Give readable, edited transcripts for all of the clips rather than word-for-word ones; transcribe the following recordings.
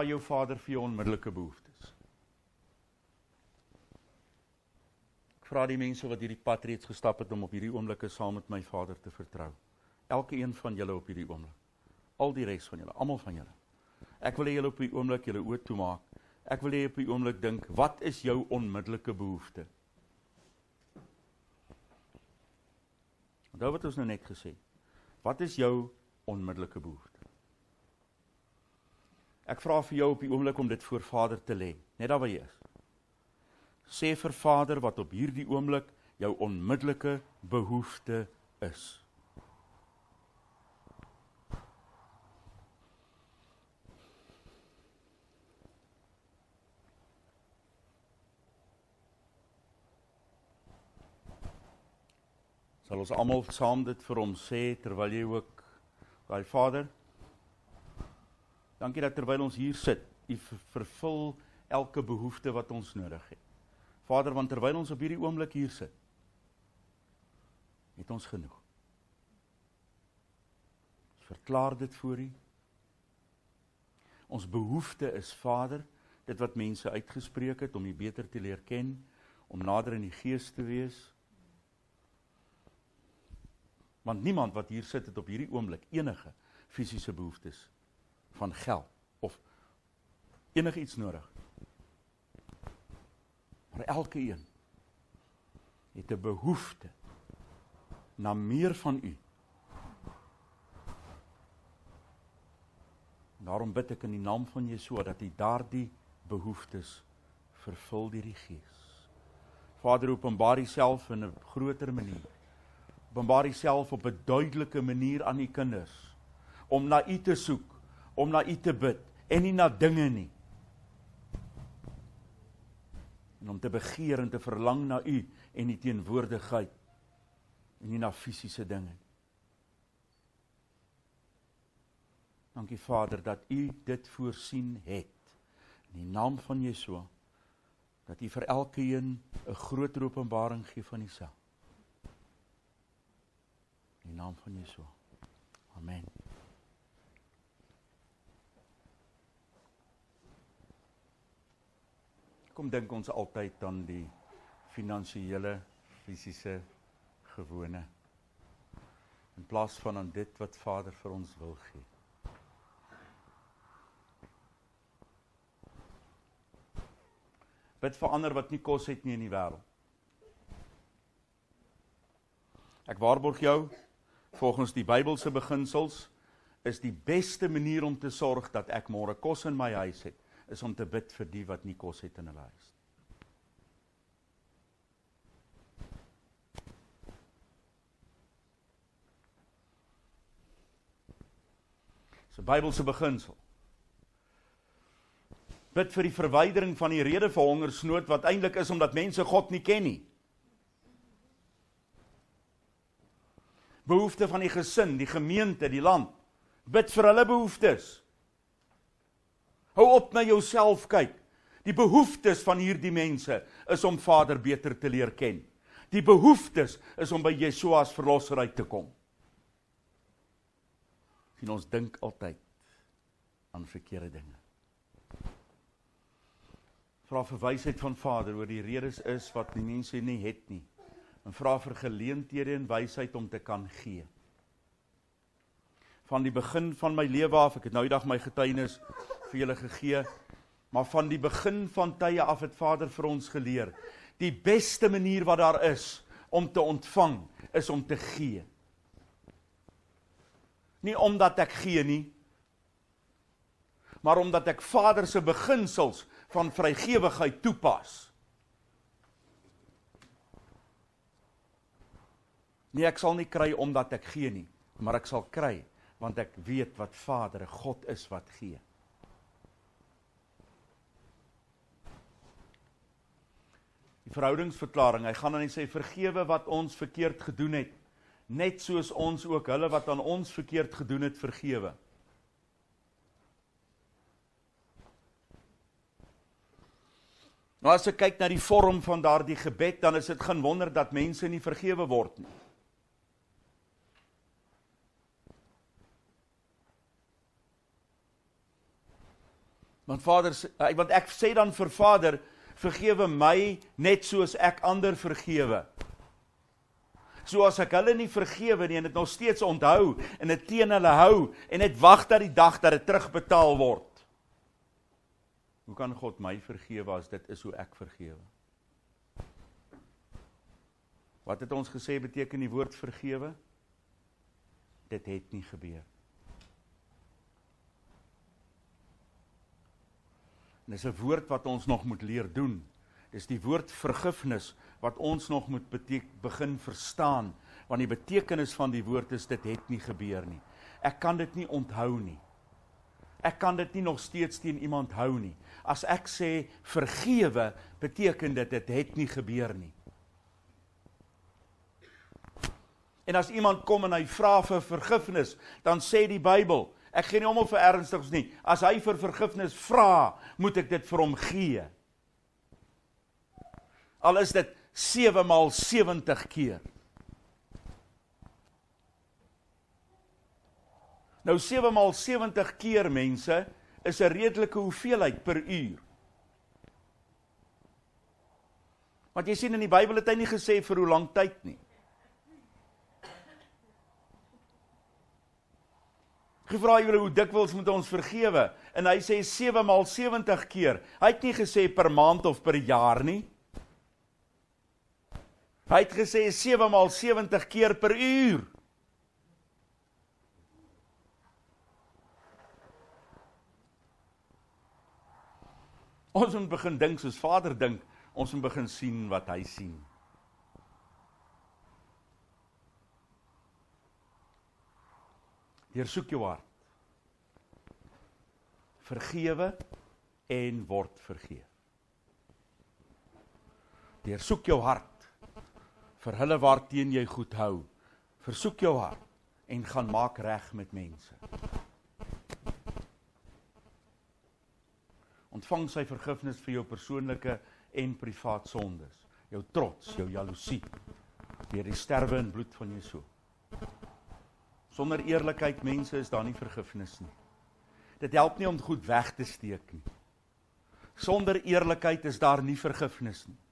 Vra jou Vader vir jou onmiddellike behoeftes. Ek vra die mense wat hierdie pad reeds gestap het om op hierdie oomblikke saam met my Vader te vertrou. Elke een van julle op hierdie oomblik. Al die res van julle, almal van julle. Ek wil hê julle op die oomblik julle oë toemaak. Ek wil hê op die oomblik dink, wat is jou onmiddellike behoefte? Onthou wat ons nou net gesê. Wat is jou onmiddellike behoefte? Ek vra vir jou op die oomblik om dit voor Vader te lê, net daar waar jy is. Sê vir Vader wat op hierdie oomblik jou onmiddellike behoefte is. Sal ons almal saam dit vir hom sê, terwyl jy ook, daai Vader, dankie dat terwyl ons hier sit, U vervul elke behoefte wat ons nodig het. Vader, want terwyl ons op hierdie oomblik hier sit, het ons genoeg. Ons verklaar dit voor U. Ons behoefte is, Vader, dit wat mense uitgespreek het, om U beter te leer ken, om nader in die Gees te wees. Want niemand wat hier sit het op hierdie oomblik enige fisiese behoeftes van geld of enige iets nodig. Maar elke een het 'n behoefte na meer van U. Daarom bid ek in die naam van Yeshua dat U daardie behoeftes vervul deur die Gees. Vader, openbaar U self in 'n groter manier. Openbaar U self op 'n duidelike manier aan U kinders, om na U te soek, om na U te bid, en nie na dinge nie. En om te begeer en te verlang na U en die teenwoordigheid, en nie na fisiese dinge. Dankie Vader, dat U dit voorsien het, in die naam van Yeshua, dat U vir elkeen 'n groter openbaring gee van Uself. In die naam van Yeshua. Amen. Kom dink ons altyd aan die finansiële, fisiese gewone, in plaas van aan dit wat Vader vir ons wil gee. Bid vir ander wat nie kos het nie in die wêreld. Ek waarborg jou, volgens die Bybelse beginsels, is die beste manier om te sorg dat ek môre kos in my huis het, is om te bid vir die wat nie kos het in hulle huis. Dis 'n Bybelse beginsel. Bid vir die verwydering van die rede vir hongersnood, wat eintlik is omdat mense God nie ken nie. Behoefte van die gesin, die gemeente, die land. Bid vir hulle behoeftes. Hou op na jouself kyk. Die behoeftes van hierdie mense is om Vader beter te leer ken. Die behoeftes is om by Yeshua as verlosser uit te kom. En ons dink altyd aan verkeerde dinge. Vra vir wysheid van Vader oor die redes is wat die mense nie het nie. En vra vir geleenthede en wysheid om te kan gee. Van die begin van my lewe af, ek het nou die dag my getuienis vir julle gegee, maar van die begin van tye af het Vader vir ons geleer, die beste manier wat daar is om te ontvang, is om te gee. Nie omdat ek gee nie, maar omdat ek Vader se beginsels van vrygewigheid toepas. Nee, ek sal nie kry omdat ek gee nie, maar ek sal kry, want ek weet wat Vader, God is wat gee. Die verhoudingsverklaring, hy gaan dan sê, vergewe wat ons verkeerd gedoen het, net soos ons ook hulle wat aan ons verkeerd gedoen het, vergewe. Nou as ek kyk na die vorm van daardie gebed, dan is dit geen wonder dat mense nie vergewe word nie. Want ek sê dan vir Vader, vergewe my net soos ek ander vergewe. So as ek hulle nie vergewe nie, en dit nog steeds onthou, en dit teen hulle hou, en net wag dat die dag dat dit terugbetaal word. Hoe kan God my vergewe as dit is hoe ek vergewe? Wat het ons gesê beteken die woord vergewe? Dit het nie gebeur. En dis 'n woord wat ons nog moet leer doen. Dis die woord vergifnis wat ons nog moet begin verstaan, want die betekenis van die woord is dit het nie gebeur nie. Ek kan dit nie onthou nie. Ek kan dit nie nog steeds teen iemand hou nie. As ek sê vergewe, beteken dit het nie gebeur nie. En as iemand kom en hy vra vir vergifnis, dan sê die Bybel, ek gee nie om vir ernstigs nie, as hy vir vergifnis vra, moet ek dit vir hom gee. Al is dit 7 maal 70 keer. Nou 7 maal 70 keer, mense, is 'n redelike hoeveelheid per uur. Want jy sien in die Bybel het hy nie gesê vir hoe lang tyd nie. Gevra julle hoe dikwels moet ons vergewe, en hy sê 7 maal 70 keer. Hy het nie gesê per maand of per jaar nie. Hy het gesê 7 maal 70 keer per uur. Ons moet begin dink soos Vader dink, ons moet begin sien wat hy sien. Deursoek jou hart. Vergewe en word vergeef. Deursoek jou hart. Vir hulle waarteen jy goed hou. Versoek jou hart en gaan maak reg met mense. Ontvang sy vergifnis vir jou persoonlike en privaat sondes. Jou trots, jou jaloesie, deur die sterwe en bloed van Yeshua. Sonder eerlikheid, mense, is daar nie vergifnis nie. Dit help nie om goed weg te steek nie. Sonder eerlikheid is daar nie vergifnis nie.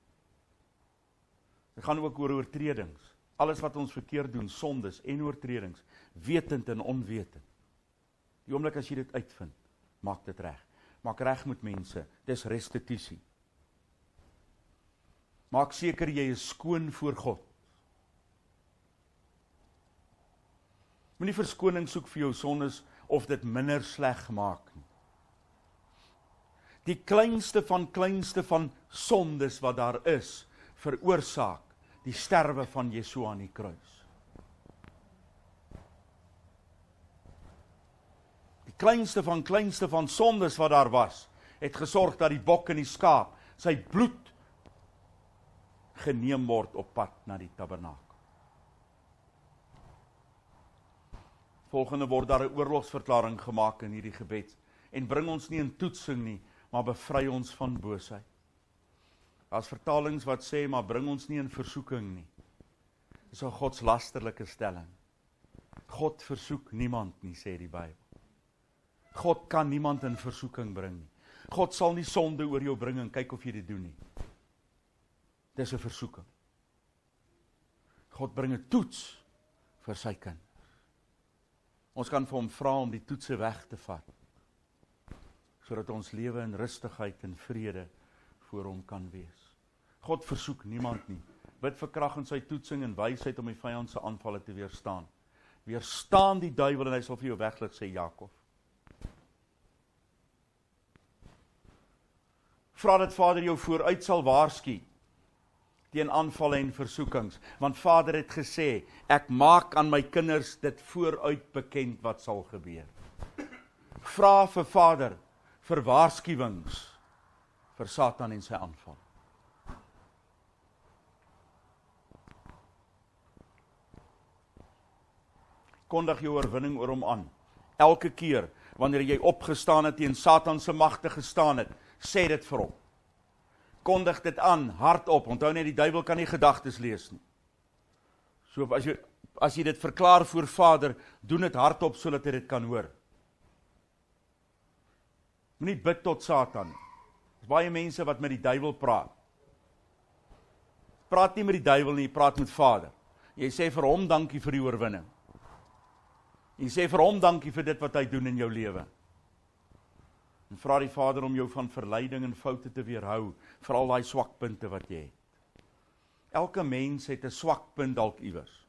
Dit gaan ook oor oortredings. Alles wat ons verkeerd doen, sondes en oortredings, wetend en onwetend. Die oomblik as jy dit uitvind, maak dit reg. Maak reg met mense, dis restituisie. Maak seker jy is skoon voor God. Moenie verskoning soek vir jou sondes of dit minder sleg maak nie. Die kleinste van sondes wat daar is, veroorsaak die sterwe van Yeshua aan die kruis. Die kleinste van sondes wat daar was, het gesorg dat die bok en die skaap sy bloed geneem word op pad na die tabernakel. Volgende word daar 'n oorlogsverklaring gemaak in hierdie gebed, en bring ons nie in toetsing nie, maar bevry ons van boosheid. As vertalings wat sê, maar bring ons nie in versoeking nie. Dis 'n godslasterlike stelling. God versoek niemand nie, sê die Bybel. God kan niemand in versoeking bring nie. God sal nie sonde oor jou bring en kyk of jy dit doen nie. Dis 'n versoeking. God bring 'n toets vir sy kind. Ons kan vir hom vra om die toetse weg te vat, sodat ons lewe in rustigheid en vrede voor hom kan wees. God versoek niemand nie. Bid vir krag in sy toetsing en wysheid om die vyand se aanvalle te weerstaan. Weerstaan die duiwel en hy sal vir jou weglig, sê Jakob. Vra dat Vader jou vooruit sal waarsku teen aanvalle en versoekings, want Vader het gesê, ek maak aan my kinders dit vooruit bekend wat sal gebeur. Vra vir Vader vir waarskuwings vir Satan en sy aanval. Kondig jou oorwinning oor hom aan. Elke keer wanneer jy opgestaan het teen Satan se magte gestaan het, sê dit vir hom. Kondig dit aan, hardop. Onthou net, die duiwel kan nie gedagtes lees nie. So as jy dit verklaar voor Vader, doen dit hardop sodat hy dit kan hoor. Moenie bid tot Satan nie. Daar's baie mense wat met die duiwel praat. Praat nie met die duiwel nie, praat met Vader. Jy sê vir hom dankie vir die oorwinning. Jy sê vir hom dankie vir dit wat hy doen in jou lewe. En vra die Vader om jou van verleiding en foute te weerhou, vir al daai swakpunte wat jy het. Elke mens het 'n swakpunt dalk iewers.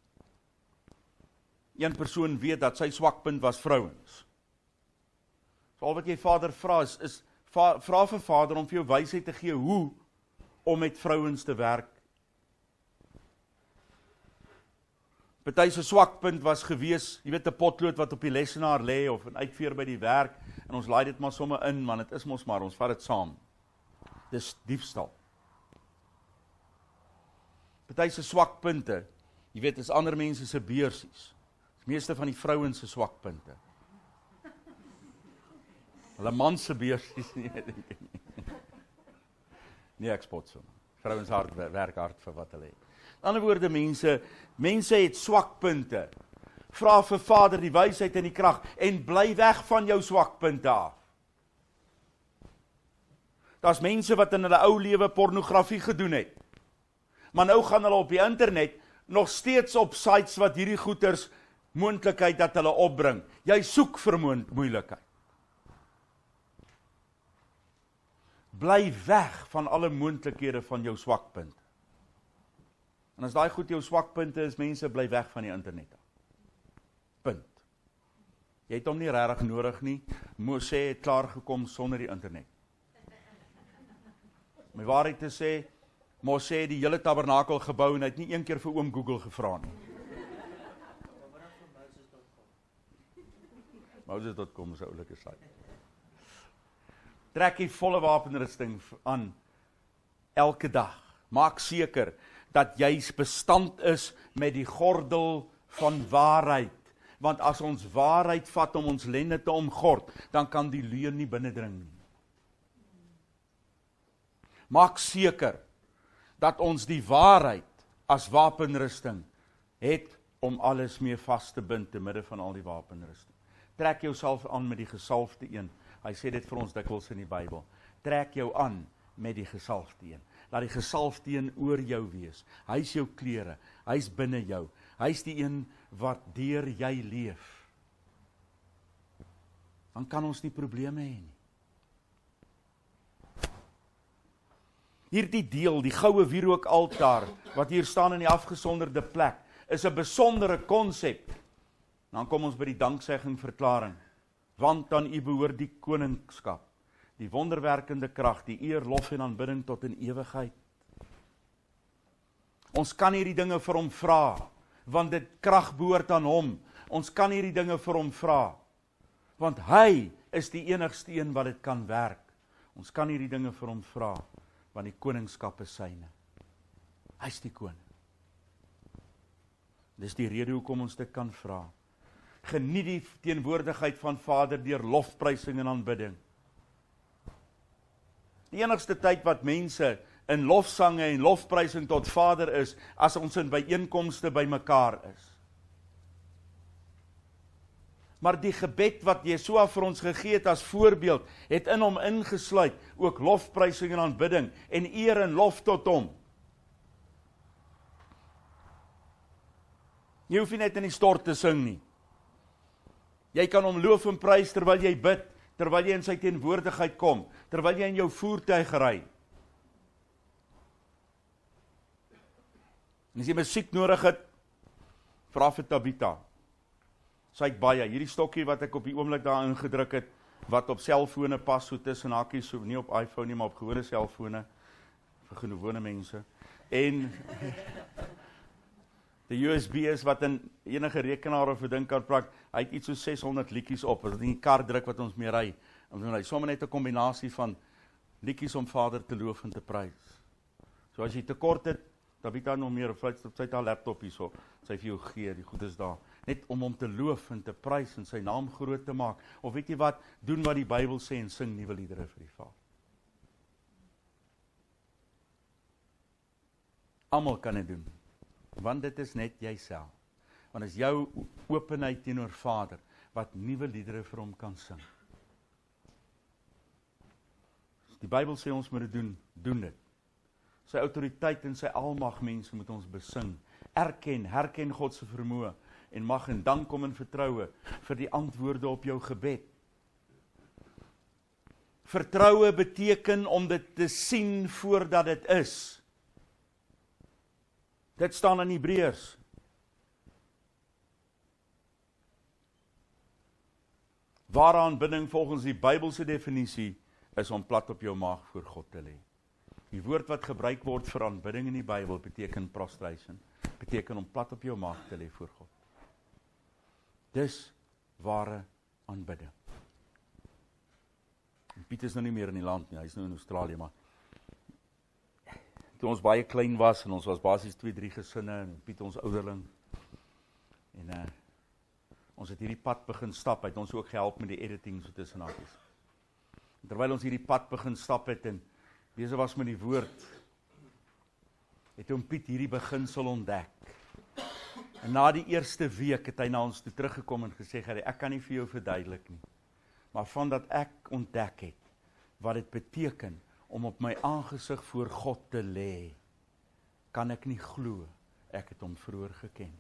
Een persoon weet dat sy swakpunt was vrouens. So al wat jy Vader vra is vra vir Vader om vir jou wysheid te gee hoe om met vrouens te werk. Party se swakpunt was gewees, jy weet 'n potlood wat op die lesenaar lê of 'n uitveer by die werk en ons laai dit maar sommer in, man, dit is mos maar, ons vat dit saam. Dis diefstal. Party se swakpunte, jy weet, is ander mense se beursies. Dis meeste van die vrouens se swakpunte. Hulle man se beursies nie, dink ek nie. Nee, ek spot so. Vrouens werk hard vir wat hulle het. In ander woorde, mense het swakpunte. Vra vir Vader die wysheid en die krag en bly weg van jou swakpunte af. Daar's mense wat in hulle ou lewe pornografie gedoen het. Maar nou gaan hulle op die internet nog steeds op sites wat hierdie goeters moontlikheid dat hulle opbring. Jy soek vir moeilikheid. Bly weg van alle moontlikhede van jou swakpunte. En as daai goed jou swakpunte is, mense bly weg van die internet af. Punt. Jy het hom nie regtig nodig nie. Moses het klaar gekom sonder die internet. My waarheid te sê, Moses het die hele tabernakel gebou en hy het nie een keer vir oom Google gevra nie. Moses.com is 'n oulike site. Trek die volle wapenrusting aan elke dag. Maak seker dat jy bestand is met die gordel van waarheid. Want as ons waarheid vat om ons lende te omgord, dan kan die leuen nie binnendring nie. Maak seker dat ons die waarheid as wapenrusting het om alles mee vas te bind te midde van al die wapenrusting. Trek jouself aan met die gesalfde een. Hy sê dit vir ons dikwels in die Bybel. Trek jou aan met die gesalfde een. Laat die gesalfde een oor jou wees. Hy is jou klere, hy is binne jou. Hy is die een wat deur jy leef. Dan kan ons nie probleme hê nie. Hierdie deel, die goue wierookaltaar, wat hier staan in die afgesonderde plek, is 'n besondere konsep. Dan kom ons by die danksegging verklaring. Want aan U behoort die koningskap, die wonderwerkende krag, die eer, lof en aanbidding tot in ewigheid. Ons kan hierdie dinge vir hom vra, want dit krag behoort aan hom. Ons kan hierdie dinge vir hom vra, want hy is die enigste een wat dit kan werk. Ons kan hierdie dinge vir hom vra, want die koningskap is syne. Hy is die koning. Dis die rede hoekom ons dit kan vra. Geniet die teenwoordigheid van Vader deur lofprysing en aanbidding. Die enigste tyd wat mense in lofsange en lofprysing tot Vader is, as ons in byeenkomste by mekaar is. Maar die gebed wat Jesua vir ons gegee het as voorbeeld, het in hom ingesluit, ook lofprysing en aanbidding, en eer en lof tot hom. Jy hoef nie net in die stort te sing nie. Jy kan hom loof en prys terwyl jy bid, terwyl jy in sy teenwoordigheid kom, terwyl jy in jou voertuig ry. En as jy musiek nodig het, vra vir Tabitha. Sy het baie, hierdie stokkie wat ek op die oomblik daar ingedruk het, wat op selfone pas, so tussen hakies, so nie op iPhone nie, maar op gewone selfone, vir gewone mense. En die USB is wat in enige rekenaar of 'n ding kan plak, hy het iets so 600 liedjies op, as dit nie kar druk wat ons mee ry, en hy sommer net 'n kombinasie van liedjies om Vader te loof en te prys. So as jy tekort het, Tabitha nog meer, of sy het haar laptop hierso, sy vir jou gee, die goed is daar, net om hom te loof en te prys en sy naam groot te maak, of weet jy wat, doen wat die Bybel sê en sing nuwe liedere vir die Vader. Almal kan dit doen, want dit is net jouself, want is jou openheid teenoor Vader, wat nuwe liedere vir hom kan sing. Die Bybel sê ons moet dit doen, doen dit. Sy autoriteit en sy almag mense moet ons besing. Herken God se vermoë en mag en dank kom in vertroue vir die antwoorde op jou gebed. Vertroue beteken om dit te sien voordat dit is. Dit staan in Hebreërs. Ware aanbidding volgens die Bybelse definisie is om plat op jou maag voor God te lê. Die woord wat gebruik word vir aanbidding in die Bybel beteken prostration, beteken om plat op jou maag te lê voor God. Dis ware aanbidding. En Piet is nou nie meer in die land nie, hy is nou in Australië, maar toe ons baie klein was, en ons was basies 2-3 gesinne, en Piet ons ouderling, en ons het hierdie pad begin stap, het ons ook gehelp met die editing so tussen hakies. Terwyl ons hierdie pad begin stap het, en besig was met die woord, het oom Piet hierdie beginsel ontdek. En na die eerste week het hy na ons toe teruggekom en gesê, ek kan nie vir jou verduidelik nie, maar van dat ek ontdek het, wat dit beteken, om op my aangesig voor God te lê, kan ek nie glo, ek het hom vroeër geken.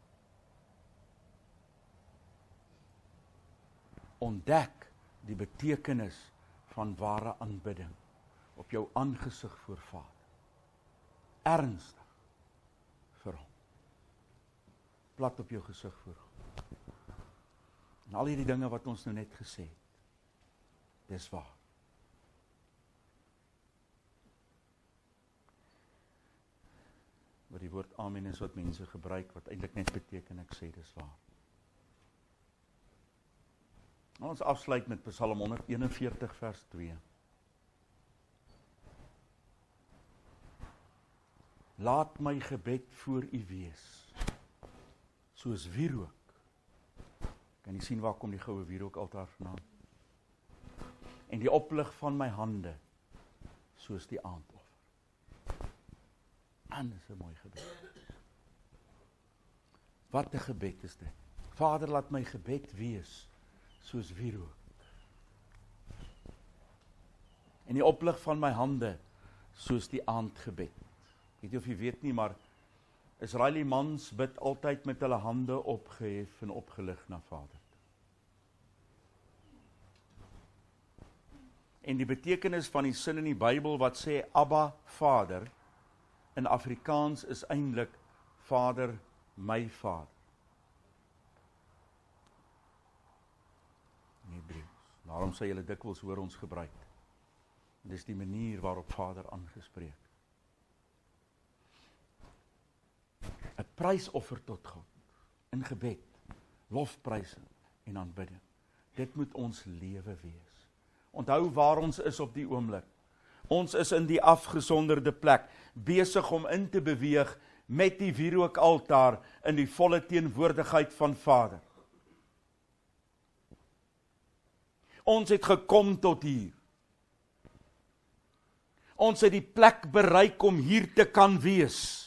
Ontdek die betekenis van ware aanbidding, op jou aangesig voor Vader. Ernstig vir hom. Plat op jou gesig voor God. En al hierdie dinge wat ons nou net gesê het, dis waar. Wat die woord amen is wat mense gebruik, wat eintlik net beteken, ek sê dis waar. Ons afsluit met Psalm 141 vers 2. Laat my gebed voor U wees, soos wierook. Kan jy sien waar kom die goue wierook altaar vandaan? En die oplig van my hande, soos die aandoffer. En dis 'n mooi gebed. Wat 'n gebed is dit? Vader, laat my gebed wees, soos wierook. En die oplig van my hande, soos die aandgebed. Ek weet nie of jy weet nie, maar Israeli mans bid altyd met hulle hande opgehef en opgelig na Vader. En die betekenis van die sin in die Bybel wat sê Abba, Vader, in Afrikaans is eintlik Vader, my Vader. In Hebreëus. Daarom sê julle dikwels hoor ons gebruik. Dis die manier waarop Vader aangespreek. 'n Prysoffer tot God, in gebed, lofprysing en aanbidding. Dit moet ons lewe wees. Onthou waar ons is op die oomblik. Ons is in die afgesonderde plek, besig om in te beweeg met die wierookaltaar in die volle teenwoordigheid van Vader. Ons het gekom tot hier. Ons het die plek bereik om hier te kan wees.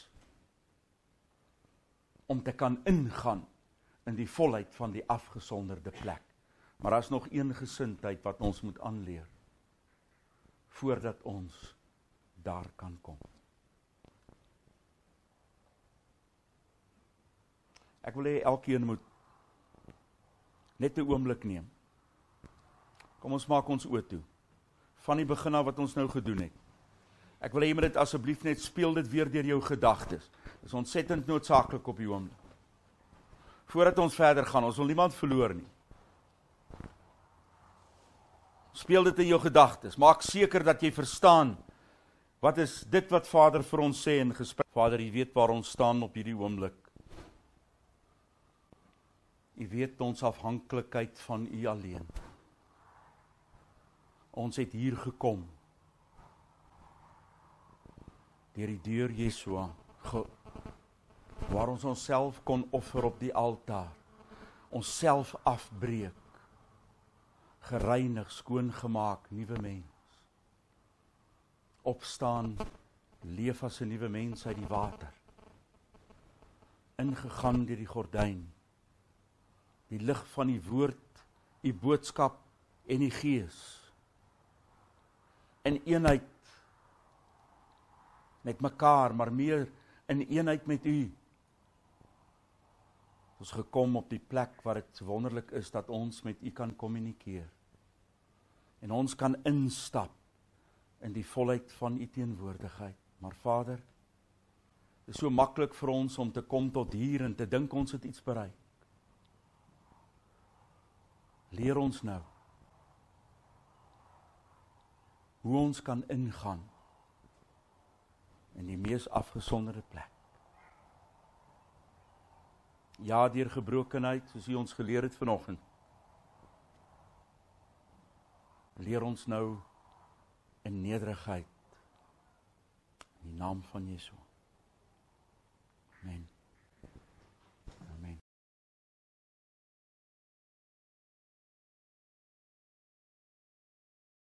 Om te kan ingaan in die volheid van die afgesonderde plek. Maar daar is nog een gesindheid wat ons moet aanleer, voordat ons daar kan kom. Ek wil hê elkeen moet net 'n oomblik neem. Kom ons maak ons oë toe. Van die begin af wat ons nou gedoen het. Ek wil hê jy moet dit asseblief net speel dit weer deur jou gedagtes. Dit is ontsettend noodsaaklik op die oomblik. Voordat ons verder gaan, ons wil niemand verloor nie. Speel dit in jou gedagtes. Maak seker dat jy verstaan, wat is dit wat Vader vir ons sê in gesprek. Vader, U weet waar ons staan op hierdie oomblik. U weet ons afhanklikheid van U alleen. Ons het hier gekom, deur die deur Yeshua, waar ons onsself kon offer op die altaar, onsself afbreek, gereinig, skoongemaak, nuwe mens, opstaan, leef as 'n nuwe mens uit die water, ingegaan deur die gordyn, die lig van die woord, die boodskap en die gees, in eenheid met mekaar, maar meer in eenheid met U. Ons gekom op die plek waar dit wonderlik is dat ons met U kan kommunikeer. En ons kan instap in die volheid van U teenwoordigheid. Maar Vader, dit is so maklik vir ons om te kom tot hier en te dink ons het iets bereik. Leer ons nou hoe ons kan ingaan in die mees afgesonderde plek. Ja, deur gebrokenheid, soos U ons geleer het vanoggend. Leer ons nou in nederigheid, in die naam van Yeshua. Amen.